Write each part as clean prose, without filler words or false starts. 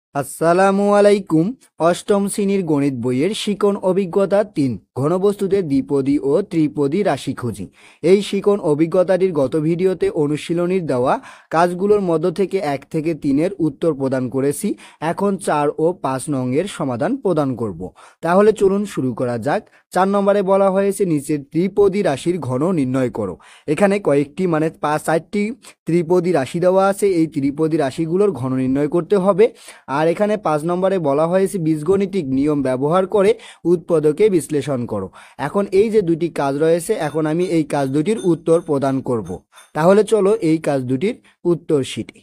আসসালামু আলাইকুম। অষ্টম শ্রেণীর গণিত বইয়ের শিকন অভিজ্ঞতা ৩ ঘনবস্তুতে দ্বিপদী ও ত্রিপদী রাশি খুঁজি। এই শিকন অভিজ্ঞতাটির গত ভিডিওতে অনুশীলনীর দেওয়া কাজগুলোর মধ্য থেকে ১ থেকে ৩-এর উত্তর প্রদান করেছি। এখন ৪ ও ৫ নংয়ের সমাধান প্রদান করব। তাহলে চলুন শুরু করা যাক। ৪ নম্বরে বলা হয়েছে নিচের ত্রিপদী রাশির ঘন নির্ণয় করো। এখানে কয়েকটি ৪টি ত্রিপদী রাশি দেওয়া আছে। এই ত্রিপদী রাশিগুলোর ঘন নির্ণয় করতে হবে। আর এখানে ৫ নম্বরে বলা হয়েছে বীজগণিতিক নিয়ম ব্যবহার করে উৎপাদকে বিশ্লেষণ করো। এখন এই যে দুটি কাজ রয়েছে, এখন আমি এই কাজ দুটির উত্তর প্রদান করব। তাহলে চলো এই কাজ দুটির উত্তর শিখি।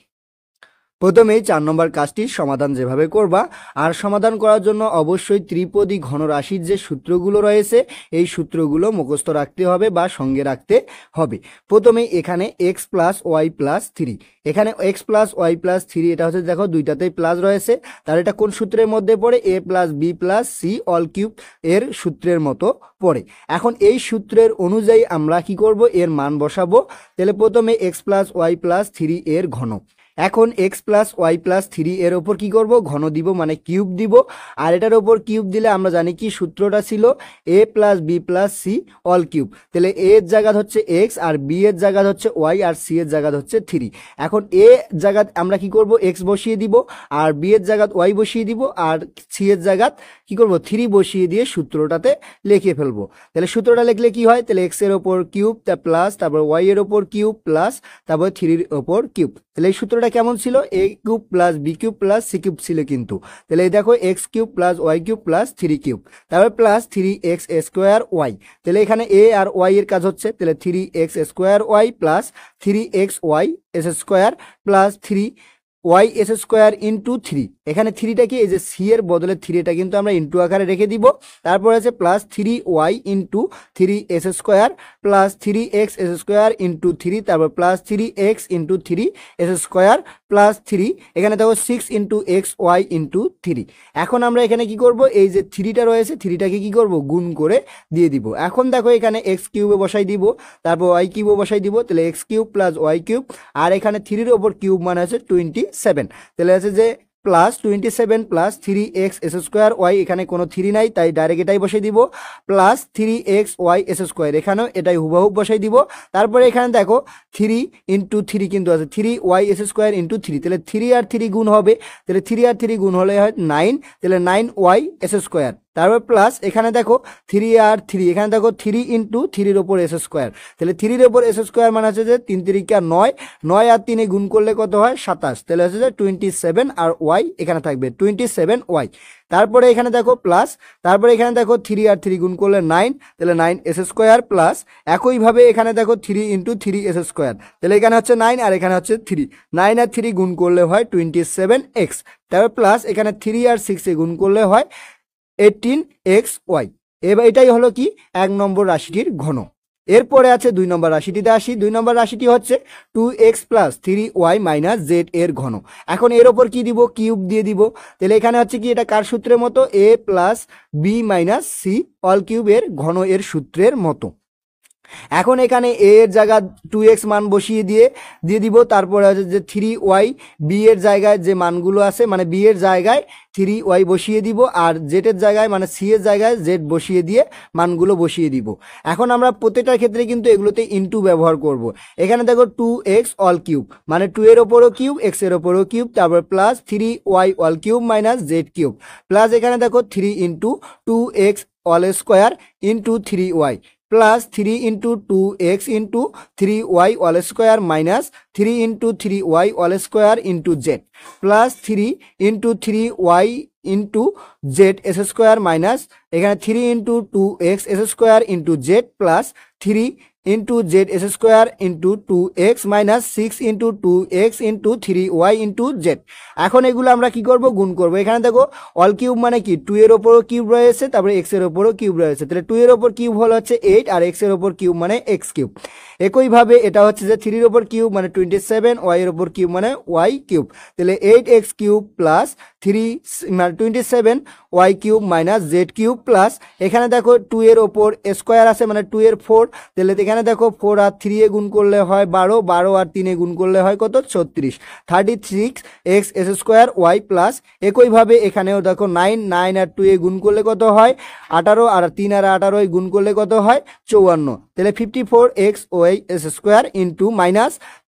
প্রথমেই ৪ নম্বর কাজটির সমাধান যেভাবে করবা, আর সমাধান করার জন্য অবশ্যই ত্রিপদী ঘনরাশির যে সূত্রগুলো রয়েছে এই সূত্রগুলো মুখস্থ রাখতে হবে বা সঙ্গে রাখতে হবে। প্রথমে এখানে এক্স প্লাস ওয়াই প্লাস 3, এখানে এক্স প্লাস ওয়াই প্লাস 3 এটা হচ্ছে দেখো দুইটাতেই প্লাস রয়েছে, তার এটা কোন সূত্রের মধ্যে পড়ে? A plus B plus C all cube এর সূত্রের মতো পড়ে। এখন এই সূত্রের অনুযায়ী আমরা কি করব? এর মান বসাবো। তাহলে প্রথমে এক্স প্লাস ওয়াই প্লাস 3 এর ঘন। এখন এক্স প্লাস ওয়াই প্লাস 3 এর ওপর কি করব? ঘন দিব, মানে কিউব দিব। আর এটার ওপর কিউব দিলে আমরা জানি কি সূত্রটা ছিল? A plus B plus C all cube. তাহলে এ এর জায়গা হচ্ছে এক্স, আর বি এর জায়গা হচ্ছে ওয়াই, আর সি এর জায়গা হচ্ছে 3। এখন এ জায়গা আমরা কি করব? এক্স বসিয়ে দিব, আর বি এর জায়গা ওয়াই বসিয়ে দিব, আর সি এর জায়গা কি করব? 3 বসিয়ে দিয়ে সূত্রটাতে লিখে ফেলবো। তাহলে সূত্রটা লিখলে কি হয়? তাহলে এক্স এর ওপর কিউব, প্লাস, তারপর ওয়াই এর ওপর কিউব, প্লাস, তারপর 3 এর ওপর কিউব। তাহলে এই সূত্রটা কেমন ছিল? A cube plus B cube plus C cube ছিল কিন্তু। তাহলে এই দেখো X cube plus Y cube plus 3 cube, তারপর প্লাস 3x স্কোয়ার ওয়াই। তাহলে এখানে এ আর ওয়াই এর কাজ হচ্ছে, তাহলে 3x square Y plus 3x Y square plus 3y square into 3। এখানে 3টা কি? এই যে সি এর বদলে 3টা কিন্তু আমরা ইন্টু আকারে রেখে দিব। তারপর আছে plus 3y into 3s square plus 3x square into 3, তারপর plus 3x into 3s square plus 3, এখানে দেখো 6 ইন্টু এক্স ওয়াই ইন্টু 3। এখন আমরা এখানে কি করব? এই যে 3টা রয়েছে 3টাকে কি করব? গুণ করে দিয়ে দিব। এখন দেখো এখানে এক্স কিউবে বসাই দিব, তারপর ওয়াই কিউবে বসাই দিব। তাহলে X cube plus Y cube, আর এখানে 3-এর ওপর কিউব মানে হচ্ছে 27। তাহলে আছে যে plus 27 plus 3x square Y, এখানে কোনো 3 নাই তাই ডাইরেক্ট এটাই বসাই দিব, প্লাস 3x ওয়াই স্কোয়ার, এখানেও এটাই হুবহু বসাই দিব। তারপরে এখানে দেখো 3 ইন্টু 3 কিন্তু আছে, 3y স্কোয়ার ইন্টু 3, তাহলে 3 আর 3 গুণ হবে, তাহলে 3 আর 3 গুণ হলে হয় 9, তাহলে 9y স্কোয়ার। তারপর প্লাস এখানে দেখো 3 আর 3, এখানে দেখো 3 ইন্টু 3-এর ওপর এস স্কোয়ার, তাহলে 3-এর ওপর এস স্কোয়ার মানে হচ্ছে যে 3 3 9, 9 আর 3 গুণ করলে কত হয়? 27, তাহলে হচ্ছে যে 27, আর ওয়াই এখানে থাকবে 27y। তারপরে এখানে দেখো প্লাস, তারপরে এখানে দেখো 3 আর 3 গুণ করলে 9, তাহলে 9s স্কোয়ার প্লাস, একইভাবে এখানে দেখো 3 ইন্টু 3s স্কোয়ার, তাহলে এখানে হচ্ছে 9 আর এখানে হচ্ছে 3, 9 আর 3 গুণ করলে হয় 27x, তারপর প্লাস এখানে 3 আর 6 গুণ করলে হয় 18xy। এবার এটাই হলো কি 1 নম্বর রাশিটির ঘন। এরপরে আছে 2 নম্বর রাশিটিতে আসি। 2 নম্বর রাশিটি হচ্ছে 2x plus 3y minus z এর ঘন। এখন এর ওপর কি দিব? কিউব দিয়ে দিব। তাহলে এখানে হচ্ছে কি? এটা কার সূত্রের মতো? a plus B minus C all কিউবের ঘন এর সূত্রের মতো। এখন এখানে a এর জায়গা 2x মান বসিয়ে দিয়ে দিব। তারপরে হচ্ছে যে 3y, b এর জায়গায় যে মানগুলো আছে মানে b এর জায়গায় 3y বসিয়ে দিব, আর z এর জায়গায় মানে c এর জায়গায় z বসিয়ে দিয়ে মানগুলো বসিয়ে দিব। এখন আমরা প্রত্যেকটার ক্ষেত্রে কিন্তু এগুলোতে ইনটু ব্যবহার করব। এখানে দেখো 2x অল কিউব মানে 2 এর ওপরও কিউব, x এর ওপরও কিউব, তারপর plus 3y all cube minus z cube, plus এখানে দেখো 3 into 2x all square into 3y, plus 3 into 2x into 3y all square minus 3 into 3y all square into Z, plus 3 into 3y into Z S square minus এখানে 3 into 2x S square into Z, plus 3 into Z S square into 2x minus 6 into 2x into 3y into Z. এখন এগুলো আমরা কি করব? গুণ করব। এখানে দেখো অল কিউব মানে কি? 2 এর ওপরও কিউব রয়েছে, তারপরে x এর ওপরও কিউব রয়েছে, তাহলে 2 এর ওপর কিউব হলো হচ্ছে 8, আর x এর ওপর কিউব মানে x কিউব। একইভাবে এটা হচ্ছে যে 3 এর ওপর কিউব মানে 27, y এর ওপর কিউব মানে y কিউব, তাহলে 8x cube plus Y cube minus Z cube plus এখানে দেখো 2 এর ওপর স্কোয়ার আছে মানে 2 এর 4, তাহলে এখানে দেখো 4 আর 3 এ গুণ করলে হয় 12, 12 আর 3 এ গুণ করলে হয় কত 36, 36 X S square Y plus একইভাবে এখানেও দেখো 9, 9 আর 2 এ গুণ করলে কত হয় 18, আর 3 আর 18 গুণ করলে কত হয় 54, তাহলে 54 X Y S square into minus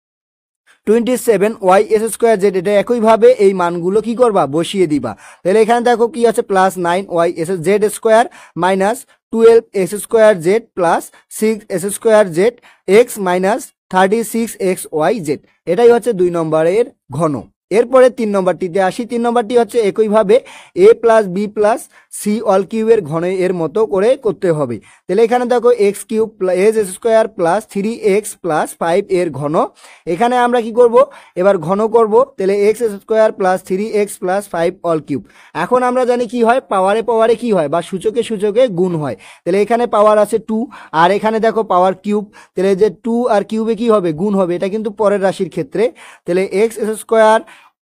27 Y S square Z, এটা একইভাবে এই মানগুলো কি করবা বসিয়ে দিবা। তাহলে এখানে দেখো কি আছে plus 9 Y S Z square minus 12 S square Z plus 6 S square Z X minus 36 X Y Z, এটাই হচ্ছে 2 নম্বরের ঘন। এরপরে 3 নম্বরটিতে আসি। 3 নম্বরটি হচ্ছে একইভাবে A plus B plus C all কিউবের ঘন এর মতো করে করতে হবে। তাহলে এখানে দেখো X cube S square plus 3x plus 5 এর ঘন, এখানে আমরা কি করব এবার ঘন করব, তাহলে X square plus 3x plus 5 all cube. এখন আমরা জানি কি হয় পাওয়ারে পাওয়ারে কি হয় বা সূচকে সূচকে গুণ হয়, তাহলে এখানে পাওয়ার আছে 2 আর এখানে দেখো পাওয়ার কিউব, তাহলে যে 2 আর কিউবে কি হবে গুণ হবে, এটা কিন্তু পরের রাশির ক্ষেত্রে। তাহলে এক্স স্কোয়ার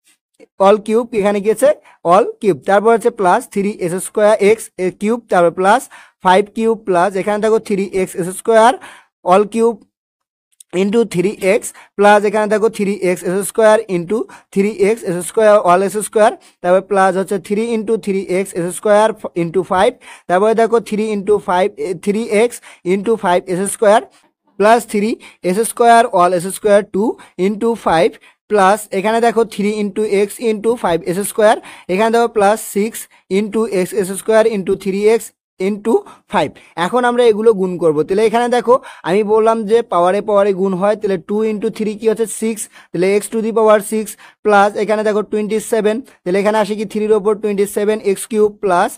অল কিউব এখানে গিয়েছে অল কিউব, তারপর হচ্ছে প্লাস 3 স্কোয়ার এক্স কিউব, তারপর প্লাস 5 কিউব প্লাস এখানে দেখো 3x square all cube into 3x plus এখানে দেখো 3x square into 3x square all square, তারপর প্লাস হচ্ছে 3 ইন্টু 3x স্কোয়ার ইন্টু 5, তারপরে দেখো 3 into 5 3x into 5 square plus 3 square all square 2 into 5 plus এখানে দেখো 3 ইন্টু এক্স ইন্টু 5 স্কোয়ার, এখানে দেখো plus 6 into X square into 3x into 5। এখন আমরা এগুলো গুণ করব, তাহলে এখানে দেখো আমি বললাম যে পাওয়ারে পাওয়ারে গুণ হয়, তাহলে 2 ইন্টু 3 কি হচ্ছে 6, তাহলে X to the power 6 plus এখানে দেখো 27, তাহলে এখানে আসে কি 3 এর উপর 27 এক্স কিউব প্লাস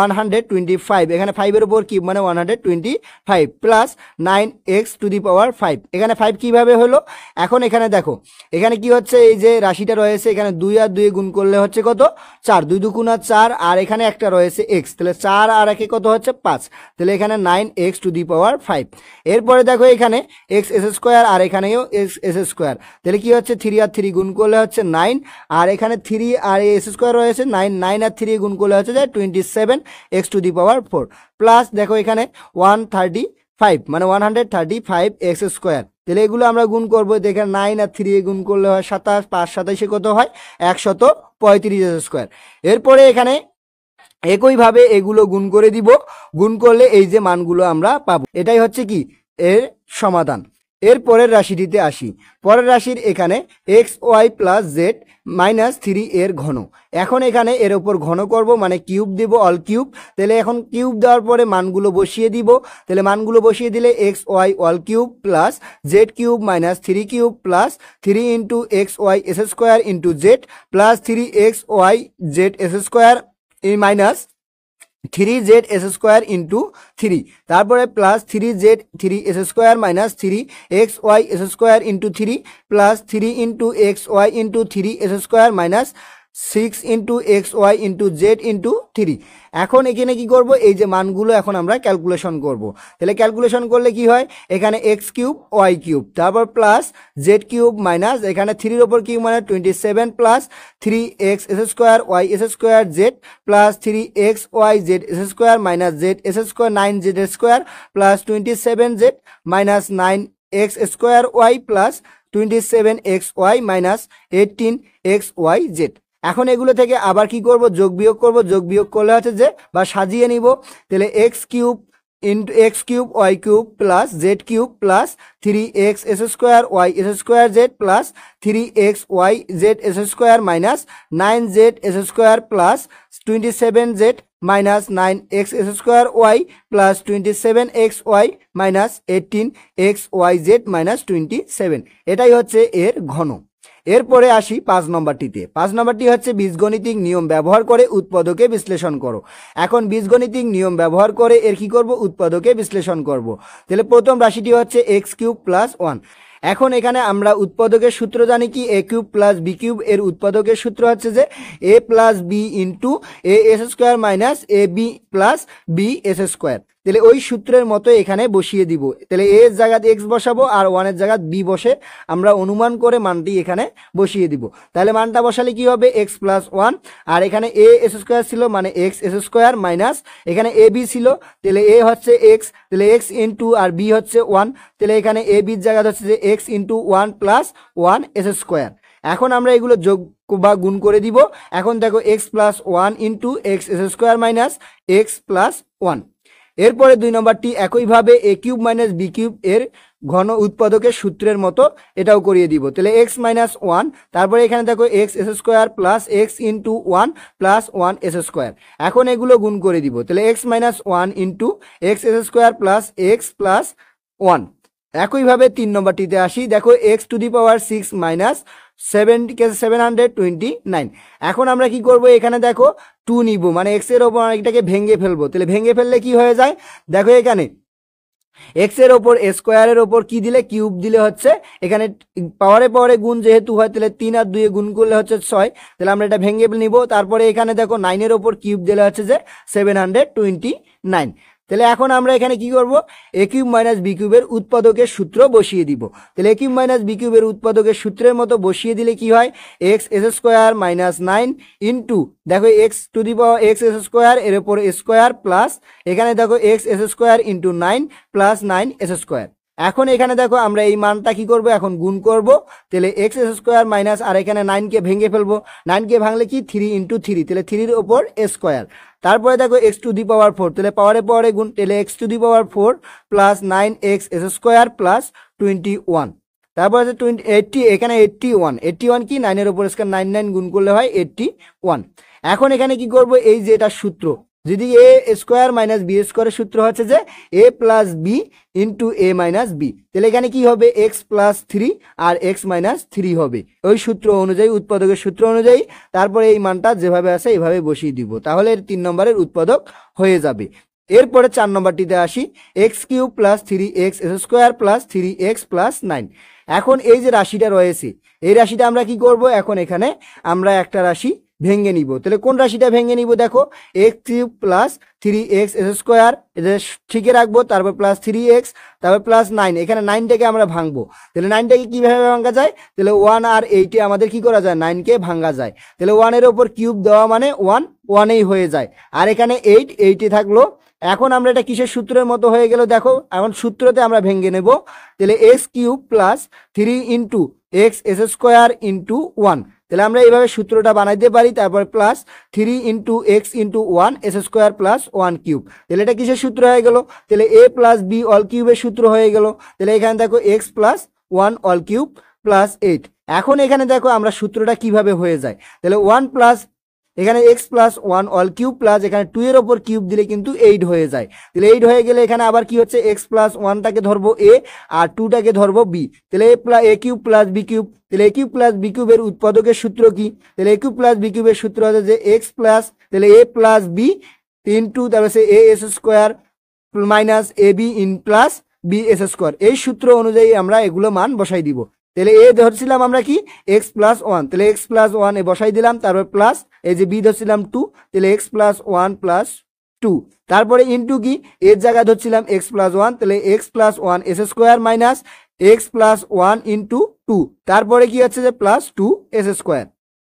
125, এখানে 5 এর উপর কিউব মানে 125 plus 9 X to the power 5, এখানে 5 কিভাবে হলো। এখন এখানে দেখো এখানে কি হচ্ছে এই যে রাশিটা রয়েছে এখানে 2 আর 2 গুণ করলে হচ্ছে কত 4, 2 দুগুণা 4 আর এখানে একটা রয়েছে এক্স, তাহলে 4 আর একে কত হচ্ছে 5, তাহলে এখানে 9x টু দি পাওয়ার 5। এরপরে দেখো এখানে এক্স এস স্কোয়ার আর এখানেও এক্স এস স্কোয়ার, তাহলে কি হচ্ছে 3 আর 3 গুণ করলে হচ্ছে 9, আর এখানে 3 আর এস স্কোয়ার রয়েছে 9, 9 আর 3 গুণ করলে হচ্ছে 27x two the power 4 plus দেখো এখানে 135 মানে 135x স্কোয়ার, তাহলে এগুলো আমরা গুণ করবো, দেখে 9 আর 3 গুণ করলে হয় 27, 5 27 কত হয় 135 স্কোয়ার। এরপরে এখানে একইভাবে এগুলো গুণ করে দিব, গুণ করলে এই যে মানগুলো আমরা পাবো, এটাই হচ্ছে কি এর সমাধান। এর পরের রাশিটিতে আসি। পরের রাশির এখানে X Y plus Z minus 3 এর ঘন, এখন এখানে এর উপর ঘন করব মানে কিউব দিব অল কিউব, তাহলে এখন কিউব দেওয়ার পরে মানগুলো বসিয়ে দিব, তাহলে মানগুলো বসিয়ে দিলে X Y all cube plus Z cube minus 3 cube plus 3 into X Y S square into Z plus 3x Y Z S square minus 3z S square into 3, তারপরে plus 3z 3 S square minus 3x Y S square into 3 plus 3 into X Y into 3 S square minus 6 into X Y into Z into 3। এখন এখানে কি করব এই যে মানগুলো এখন আমরা ক্যালকুলেশন করব, তাহলে ক্যালকুলেশন করলে কি হয় এখানে এক্স কিউব ওয়াই কিউব তারপর প্লাস জেড কিউব মাইনাস এখানে 3 এর উপর কিউব মানে 27 plus 3x S square Y S square Z plus 3x Y Z S square minus Z S square 9z square plus 27z minus 9x square Y plus 27x Y minus 18x Y Z. এখন এগুলো থেকে আবার কি করব যোগ বিয়োগ করব, যোগ বিয়োগ করলে হচ্ছে যে বা সাজিয়ে নিব, তাহলে X cube into X cube Y cube plus Z cube plus 3x S square Y S square Z plus 3x Y Z S square minus 9z S square plus 27z minus 9x S square Y plus 27x Y minus 18x Y Z minus 27, এটাই হচ্ছে এর ঘন। এরপরে আসি 5 নম্বরটিতে। 5 নম্বরটি হচ্ছে বীজগণিতিক নিয়ম ব্যবহার করে উৎপাদকে বিশ্লেষণ করো। এখন বীজগণিতিক নিয়ম ব্যবহার করে এর কি করব উৎপাদকে বিশ্লেষণ করব। তাহলে প্রথম রাশিটি হচ্ছে এক্স কিউব প্লাস 1। এখন এখানে আমরা উৎপাদকের সূত্র জানি কি A cube plus B cube, এর উৎপাদকের সূত্র হচ্ছে যে A plus B into A S square minus A B plus B S square. তাহলে ওই সূত্রের মতো এখানে বসিয়ে দিব। তাহলে এ এর জায়গায় এক্স বসাবো আর 1 এর জায়গায় বি বসে আমরা অনুমান করে মানটি এখানে বসিয়ে দিব। তাহলে মানটা বসালে কি হবে এক্স প্লাস 1, আর এখানে এ এস স্কোয়ার ছিল মানে এক্স এস স্কোয়ার মাইনাস এখানে এ বি ছিল, তাহলে এ হচ্ছে এক্স, তাহলে এক্স ইন্টু আর বি হচ্ছে 1, তাহলে এখানে এ বির জায়গা হচ্ছে যে X into 1 plus 1 S square. এখন আমরা এগুলো যোগ বা গুণ করে দিব। এখন দেখো X plus 1 into X S square minus X plus 1। এরপরে 2 নম্বরটি একইভাবে A cube minus B cube এর ঘন উৎপাদকের সূত্রের মতো এটাও করিয়ে দিব। তাহলে এক্স মাইনাস 1, তারপরে এখানে দেখো X S square plus X into 1 plus 1 S square. এখন এগুলো গুণ করে দিব। তাহলে X minus 1 into X S square plus X plus 1। একইভাবে 3 নম্বরটিতে আসি। দেখো X to the power 6 minus 729। এখন আমরা কি করব, এখানে দেখো 2 নিব, মানে এক্স এর ওপর এটাকে ভেঙে ফেলবো। তাহলে ভেঙে ফেললে কি হয়ে যায়, দেখো এখানে এক্স এর ওপর স্কোয়ারের ওপর কি দিলে কিউব দিলে হচ্ছে এখানে পাওয়ারে গুণ যেহেতু হয়, তাহলে 3 আর 2 গুণ করলে হচ্ছে 6। তাহলে আমরা এটা ভেঙে নিব। তারপরে এখানে দেখো 9 এর ওপর কিউব দিলে হচ্ছে যে 729। তাহলে এখন আমরা এখানে কি করব, এ কিউব মাইনাস বি কিউবের উৎপাদকের সূত্র বসিয়ে দিব। তাহলে এ কিউব মাইনাস বি কিউবের উৎপাদকের সূত্রের মতো বসিয়ে দিলে কি হয়, X S square minus 9 into দেখো X to the power X S square এর ওপর স্কোয়ার প্লাস এখানে দেখো X S square into 9 plus 9 S square. এখন এখানে দেখো আমরা এই মানটা কি করব, এখন গুণ করব। তাহলে এক্স এস স্কোয়ার মাইনাস আর এখানে 9কে ভেঙে ফেলবো। 9কে ভাঙলে কি 3 ইন্টু 3, তাহলে 3 এর ওপর স্কোয়ার। তারপরে দেখো এক্স টু দি পাওয়ার 4, তাহলে পাওয়ারে গুণ, তাহলে X to the power 4 plus 9 X S square plus 21। তারপর আছে 80, এখানে 81 কি 9 এর ওপর স্কোয়ার 9 গুণ করলে হয় 81। এখন এখানে কি করব, এই যে এটা সূত্র, যদি এ স্কোয়ার মাইনাস বি স্কোয়ারের সূত্র হচ্ছে যে A plus B into A minus B, তাহলে এখানে কি হবে এক্স প্লাস 3 আর এক্স মাইনাস 3 হবে ওই সূত্র অনুযায়ী, উৎপাদকের সূত্র অনুযায়ী। তারপরে এই মানটা যেভাবে আছে এইভাবে বসিয়ে দিব, তাহলে 3 নম্বরের উৎপাদক হয়ে যাবে। এরপরে 4 নম্বরটিতে আসি, X cube plus 3x square plus 3x plus 9। এখন এই যে রাশিটা রয়েছে, এই রাশিটা আমরা কি করব, এখন এখানে আমরা একটা রাশি ভেঙে নিব। তাহলে কোন রাশিটা ভেঙে নিব, দেখো X cube plus 3x square এটা ঠিকই রাখবো, তারপর প্লাস 3x, তারপর প্লাস 9, এখানে 9টাকে আমরা ভাঙবো। তাহলে 9টাকে কিভাবে ভাঙা যায়, তাহলে 1 আর 8 আমাদের কি করা যায়, 9কে ভাঙা যায়। তাহলে 1 এর ওপর কিউব দেওয়া মানে 1 1এই হয়ে যায়, আর এখানে 8 থাকলো। এখন আমরা এটা কিসের সূত্রের মতো হয়ে গেল, দেখো এখন সূত্রতে আমরা ভেঙে নেব। তাহলে X cube plus 3 into X S square into 1, তাহলে আমরা এইভাবে সূত্রটা বানাইতে পারি। তারপর plus 3 into X into 1 S square plus 1 cube, তাহলে এটা কিসের সূত্র হয়ে গেল, তাহলে এ প্লাস বি অল কিউবের সূত্র হয়ে গেল। তাহলে এখানে দেখো X plus 1 all cube plus 8। এখন এখানে দেখো আমরা সূত্রটা কিভাবে হয়ে যায়, তাহলে 1 প্লাস এখানে X plus 1 all cube plus এখানে 2 এর ওপর কিউব দিলে কিন্তু 8 হয়ে যায়। তাহলে 8 হয়ে গেলে এখানে আবার কি হচ্ছে, এক্স প্লাস 1টাকে ধরবো এ আর 2টাকে ধরবো বি, তাহলে A cube plus B cube. তাহলে এ কিউব প্লাস বি কিউবের উৎপাদকের সূত্র কি, তাহলে এ কিউব প্লাস বি কিউবের সূত্র হচ্ছে যে এক্স প্লাস তাহলে এ প্লাস বি ইন্টু তারপরে সে A S square minus A B in plus B S square. এই সূত্র অনুযায়ী আমরা এগুলো মান বসাই দিব। তাহলে এ ধরছিলাম আমরা কি এক্স প্লাস 1, তাহলে এক্স প্লাস 1 এ বসাই দিলাম, তারপর প্লাস এই যে বি ধরছিলাম 2, তাহলে এক্স প্লাস 1 প্লাস 2, তারপরে ইন্টু কি এর জায়গায় ধরছিলাম এক্স প্লাস 1, তাহলে X plus 1 S square minus X plus 1 into 2, তারপরে কি হচ্ছে যে প্লাস 2 এস স্কোয়ার।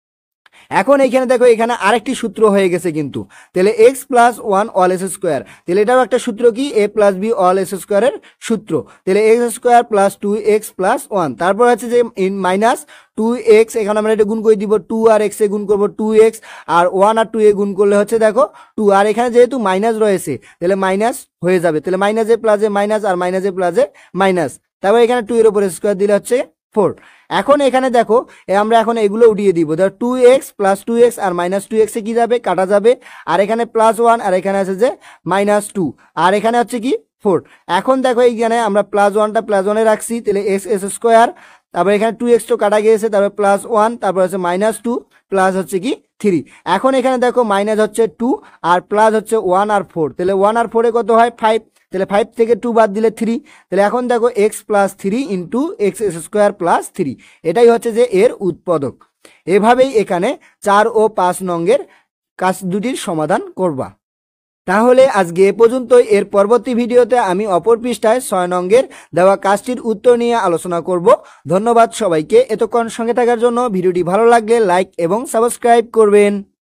এখন এইখানে দেখো এখানে আরেকটি সূত্র হয়ে গেছে কিন্তু, তাহলে X plus 1 all S square, তাহলে এটাও একটা সূত্র কি A plus B all S স্কোয়ারের সূত্র। তাহলে X square plus 2x plus 1, তারপর হচ্ছে যে ইন মাইনাস 2x, এখানে আমরা এটা গুণ করে দিব, 2 আর x এ গুণ করবো 2x, আর 1 আর 2 এ গুণ করলে হচ্ছে দেখো 2, আর এখানে যেহেতু মাইনাস রয়েছে তাহলে মাইনাস হয়ে যাবে, তাহলে মাইনাসে প্লাসে মাইনাস আর মাইনাসে প্লাসে মাইনাস, তারপর এখানে 2 এর উপর স্কোয়ার দিলে হচ্ছে 4। এখন এখানে দেখো আমরা এখন এগুলো উঠিয়ে দিব, ধর 2x প্লাস 2x আর মাইনাস 2x এ কি যাবে, কাটা যাবে, আর এখানে প্লাস 1 আর এখানে আছে যে মাইনাস 2, আর এখানে হচ্ছে কি 4। এখন দেখো এইখানে আমরা প্লাস 1টা প্লাস 1 এ রাখছি, তাহলে এক্স এস স্কোয়ার, তারপর এখানে 2x তো কাটা গিয়েছে, তারপর প্লাস 1, তারপর হচ্ছে মাইনাস 2 প্লাস হচ্ছে কি 3। এখন এখানে দেখো মাইনাস হচ্ছে 2 আর প্লাস হচ্ছে 1 আর 4, তাহলে 1 আর 4 এ কত হয় 5, তাহলে 5 থেকে 2 বাদ দিলে 3, তাহলে এখন দেখো X plus 3 into X square plus 3, এটাই হচ্ছে যে এর উৎপাদক। এভাবেই এখানে 4 ও 5 নঙ্গের কাজ দুটির সমাধান করবা। তাহলে আজকে এ পর্যন্তই। এর পরবর্তী ভিডিওতে আমি অপর পৃষ্ঠায় 6 নঙ্গের দেওয়া কাজটির উত্তর নিয়ে আলোচনা করব। ধন্যবাদ সবাইকে এতক্ষণ সঙ্গে থাকার জন্য। ভিডিওটি ভালো লাগলে লাইক এবং সাবস্ক্রাইব করবেন।